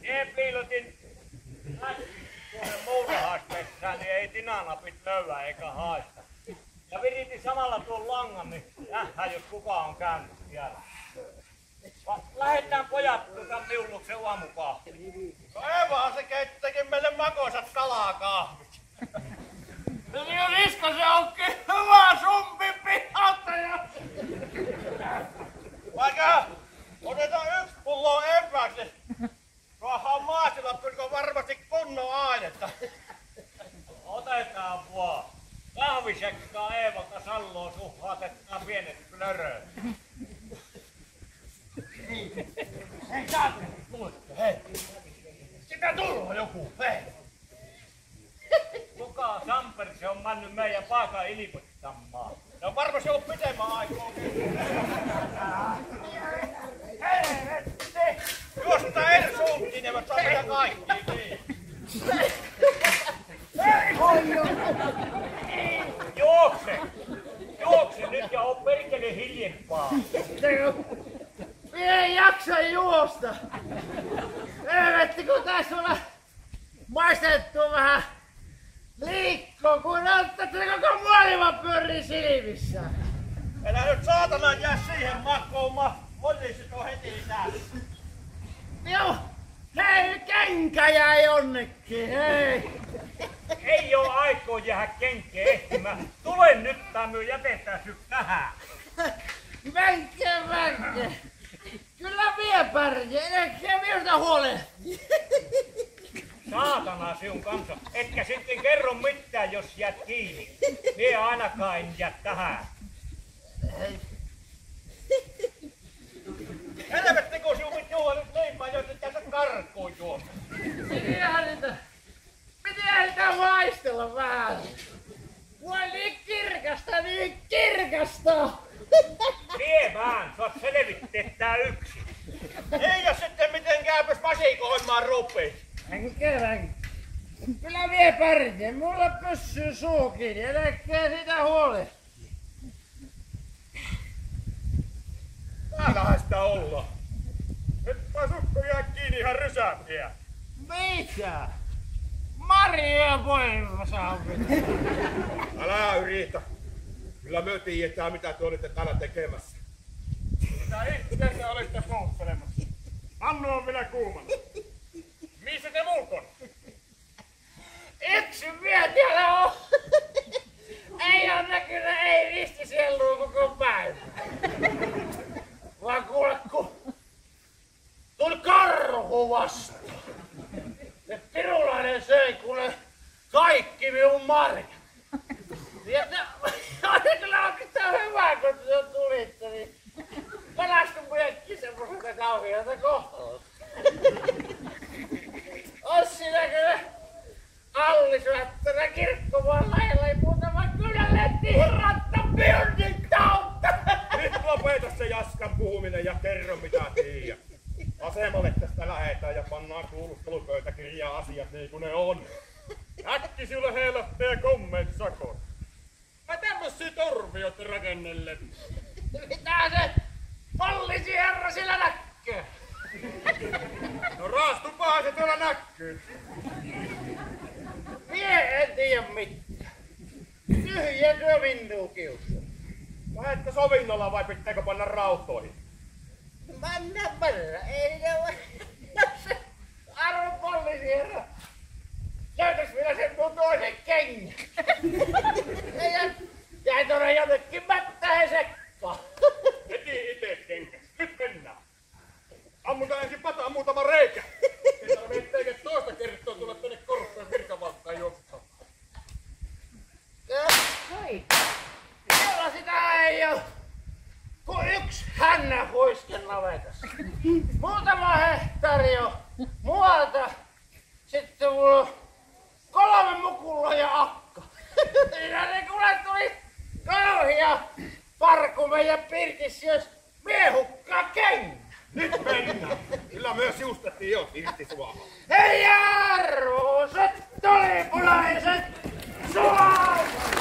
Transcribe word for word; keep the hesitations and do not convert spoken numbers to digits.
Mie piilotin tuonne muurahaspessään, niin ei tinanapit löyä eikä haista. Ja viritin samalla tuon langan, niin nähdään jos kuka on käynyt siellä. Lähetään pojat tuota Miulluksen aamukahviin. No Eevahan se keittäkin meille makoisat kalakahvit. Niin Liska, se onkin hyvä sumpin pihalta ja... Vaikka otetaan yksi pullo eväksi. Tuohan maasilla pyrkö varmasti kunnon ainetta. Otetaan vaan. Kahvisekkaa Eevalta salloon suhaatetaan pienet plöröt. Hei, saatko? Hei. Sitä tullut joku, hei. Kuka Samper se on mennyt meidän paikan ilmoittamaan? No varmasti on pitemmän aikaa. Hei, juosta en suuntiin, ne saa meidän kaikki. Juokse! Juokse nyt ja oo perkele hiljempaa. Mie ei jaksa juosta. Helvetti, kun tässä on maistettu vähän liikkoa, kun näyttää, että koko maailma pyörii silmissä. Älä nyt saatana jää siihen makkoon, ma poliisit on heti täällä. Joo, hei, kenkä jäi jonnekin, hei. Ei oo aikoo jäädä kenkeä ehtimään. Tule nyt tämmöön, jätetään syk tähän. Menke, menke. Kyllä vie pärjää, eikä miltä huolehtii. Saatana sinun kanssa. Etkä sitten kerro mitään, jos jäät kiinni. Mie ainakaan en jää tähän. Helvetti, kun sinun piti juoda nyt niin paljon, että tässä karkkuun juoda. Mitenhän niitä, mitenhän niitä maistella vähän? Voi niin kirkasta, niin kirkasta! Vie vaan, saat selvittää yksin. Ei jos sitten miten käypäs vasikoimaan rupiin. Enkä, enkä. Kyllä vie pärjää, mulla pyssyy suu kiinni, älkää sitä huolehtia. Täällähän sitä ollaan. Nytpä sukko jää kiinni ihan rysäpiä. Mitä? Maria poima saa pitää. Älä yritä. Kyllä me tiedetään mitä te olette täällä tekemässä. Mitä itse te olitte puhuttelemassa? Annu on vielä kuumana. Missä te muut on? Yksi mies siellä on. Ei oo näkynyt, ei risti selluu koko päivä. Vaan kuule, kun tuli karhu vastaan. Se pirulainen söi kuule kaikki minun marjat. Ja oli kyllä oikeastaan hyvä, kun te tulitte, niin pelastui muillekin semmoiselta kauhealta kohtalolta. Ois siinä kyllä Alli-syöttönä kirkkomaan lailla ei muutama kyläletti hirratta pyynnin kautta. Nyt lopeta se Jaskan puhuminen ja kerro mitä tiedät. Asemalle tästä lähetään ja pannaan kuulustelupöytäkirjaa asiat niin kuin ne on. Äkki sinulle heilahtee komment sakon. Mä tämmösiä torvia ootte rakennelleet. Mitä se poliisiherra sillä näkee? No raastupahan se tuolla näkyy. Mie en tiedä mitään. Tyhjä minua kiusaa. Lähetkö sovinnolla vai pitääkö panna rautoihin? Mennä perä, ei ne voi. Jos se arvon poliisiherra löytäis vielä sen mun toisen kengän. Ja jäi tuonne jonnekin mättähen sekkaan. Heti ite kenkäs. Nyt mennään. Ammutaan ensin pataan muutama reikä. Ei tarvitse teikä toista kertaa tulla tänne korpeen virkavaltaan juoksuttamaan. Hei, siellä sitä ei oo. Kun yksi hännä huisken navetassa. Muutama hehtaari on muualta. Sitten mulla on kolme mukulla ja akka. Ja ne kuule tuli kauhia parku meidän pirtissä, jos mie hukkaa kengän. Nyt mennään. Kyllä myös justettiin jo irti suohon. Hei arvoiset tulipulaiset! Suohon!